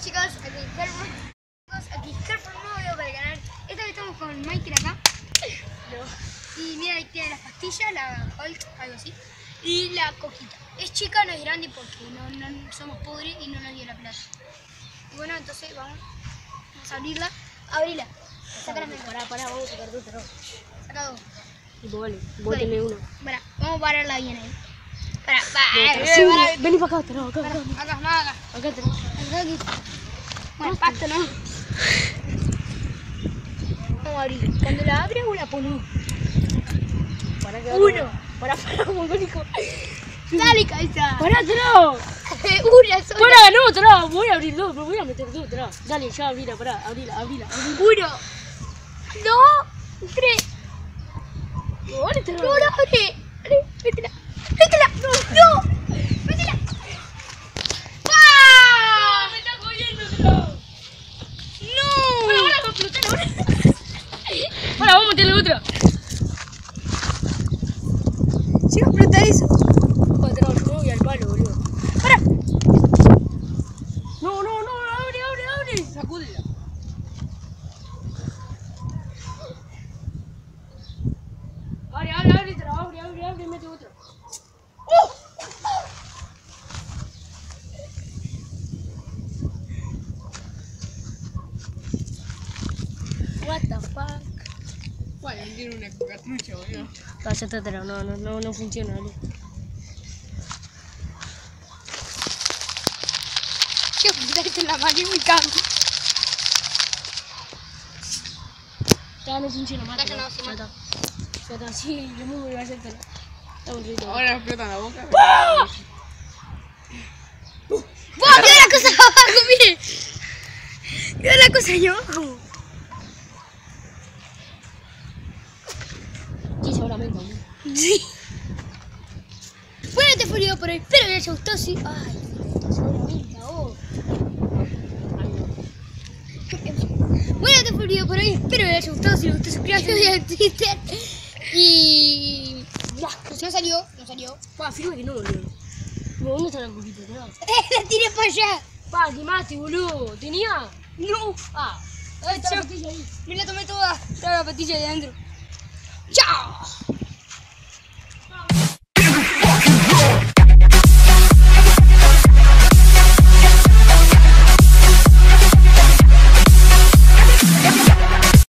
chicos, aquí Carfor nuevo video para el canal. Esta vez estamos con Michael acá. Y mira, ahí tiene las pastillas, la Hulk, algo así. Y la coquita. Es chica, no es grande porque no somos pobres y no nos dio la plata. Y bueno, entonces vamos a abrirla. Abrila. Sácala. Pará, vamos a sacar dos terror. Saca dos. Tipo, vale, vos tenés uno. Pará, vamos a pararla bien ahí. Pará, Vení para acá, terror, acá. Acá, Acá, terror. aquí. Bueno, pasto, ¿no? Vamos a abrir. Cuando la abres, la ponemos. Pará, que Uno. Pará, mongólico. Dale, cabeza. Pará, terror. Una sola. Pará, no, terror. Voy a abrir dos, pero voy a meter dos, terror. Dale, ya abrila, pará, abrila. Uno. Dos. Tres. Vale, terror. No, abre. Métela. No. Métela. ¡Ah! Me está cogiendo, terror. No. Ahora va a explotar, ahora. Ahora, vamos a meterle otra. Si va a explotar eso. Joder, terror, yo me voy al palo, boludo. Pará. No, abre. Sacúdela. Abre, terror, abre, mete otra. What the fuck. Bueno, tiene una cartucha, boludo. Cállate, terror, no funciona, boludo. Yo meterte en la mano y muy caro. Ya no funciona más. Ya que no, Ya está. Ya está, sí, yo me voy a hacer terror. Está un rito. Ahora explota la boca. ¡Wow! ¡Queda la cosa abajo! ¡Mire! ¡Queda la cosa ahí abajo! Sí, seguramente, boludo. Sí. Bueno, este fue el video por hoy. Espero que les haya gustado. Sí. Ay, seguramente a vos. Bueno, este fue el video por hoy. Espero que les haya gustado. Si les gustó, suscríbanse en Twitter. Y... ya, pues no salió. Pa, firme que no, boludo. ¿Dónde está la coquita, terror? La tiré para allá. Pa, quemaste, boludo. ¿Tenía? No. Ah, ahí está la pastilla ahí. Me la tomé toda. Toda la patilla de adentro. ¡Chao!